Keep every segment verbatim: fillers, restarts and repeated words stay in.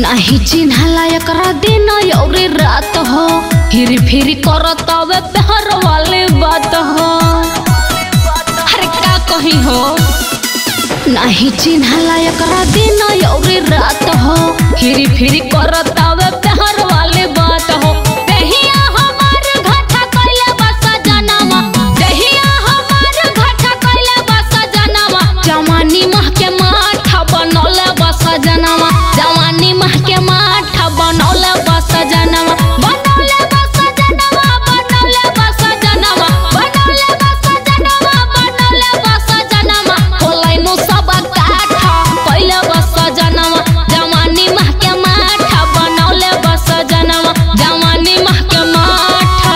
नहीं चिन्हला एकरा दिन और रात हो हिरी फिरी करत वे प्यार वाले बात हो। अरे का कही हो नहीं चिन्हला एकरा दिन और रात हो हिरी फिरी करत वे प्यार वाले बात हो। देहिया हमार घाटा कइले बस जनमा देहिया हमार घाटा कइले बस जनमा जवानी मह के माथा बनौले बस जनमा जवानी मह के माथा बनौले बस जनमा बनौले बस जनमा बनौले बस जनमा बनौले बस जनमा बनौले बस जनमा होलै नु सब काठा पहिले बस जनमा जवानी मह के माथा बनौले बस जनमा जवानी मह के माथा।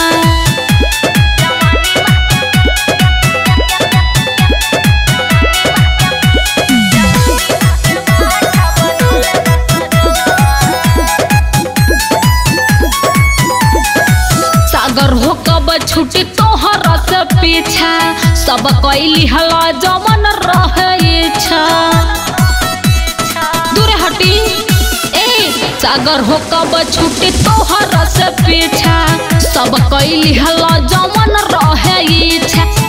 सागर हो कब छुटी तोहर से पीछा सब कैली हला जमन रहे इच्छा दूर हटी ए सागर हो कब छुटी तोहर से पीछा सब कैली हला जमन रहे इच्छा।